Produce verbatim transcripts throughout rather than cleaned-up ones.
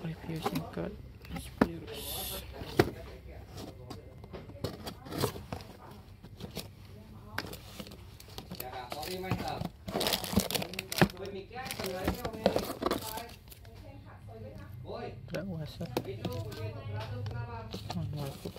review singkat Inspirus. Tidak WhatsApp manual cook.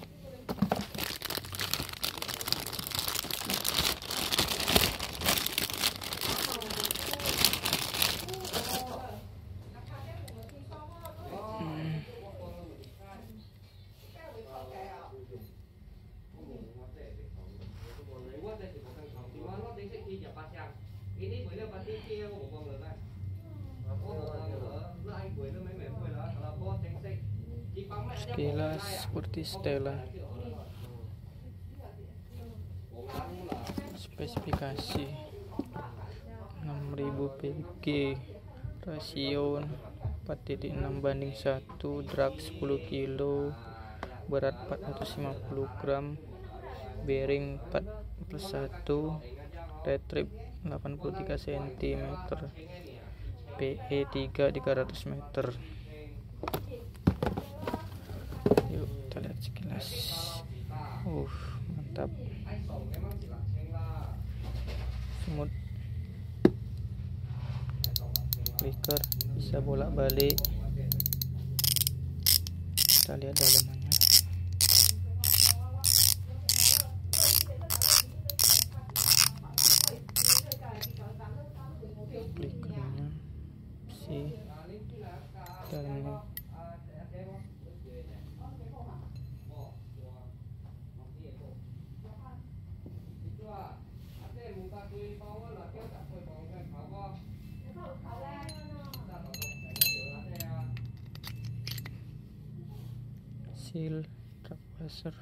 Sekilas seperti Stella. Spesifikasi enam ribu P G, rasio empat titik enam banding satu, drag sepuluh kilo, berat empat ratus lima puluh gram, bearing empat plus satu, retrieve delapan puluh tiga sentimeter, P E tiga tiga ratus meter. Yuk kita lihat sekilas. Uh mantap, smooth, clicker bisa bolak balik. Kita lihat dalamannya. Clickernya sih dalamnya. Seal trap washer.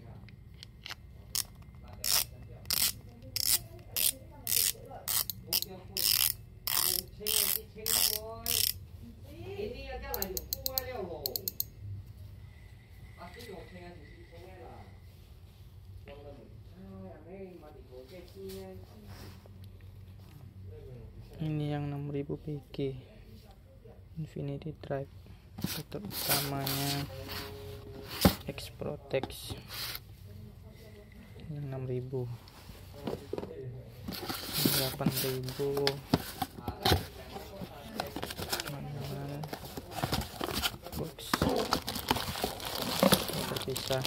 Ini yang enam ribu P G Infinity Drive. Fitur utamanya X-Protex yang enam ribu, delapan ribu manual box terpisah.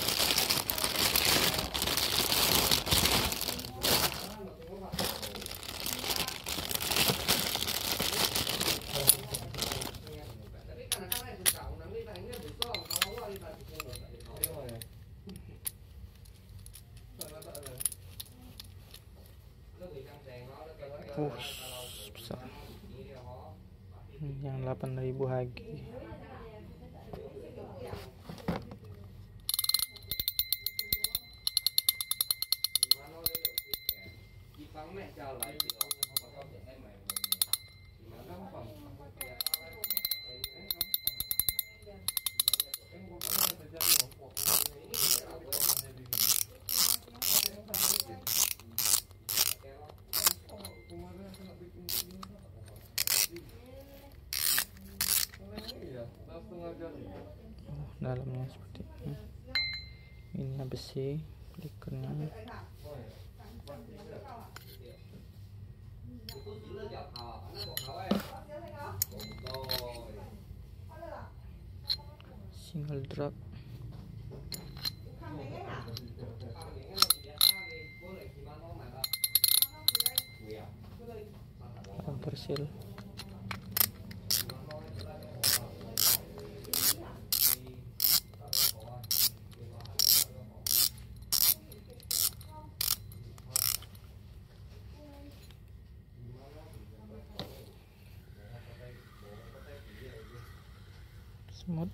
Uh, besar. Yang delapan ribu H G. Oh, dalamnya seperti ini. Ini besi, clickernya. Single drag. Rubber seal. Smooth.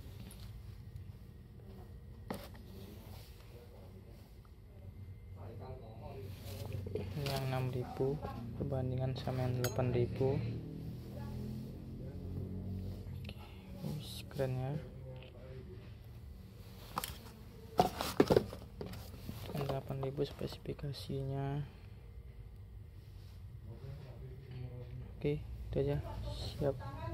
Yang enam ribu perbandingan sama yang delapan ribu. Oke, keren ya. delapan ribu spesifikasinya. Oke, itu aja. Siap.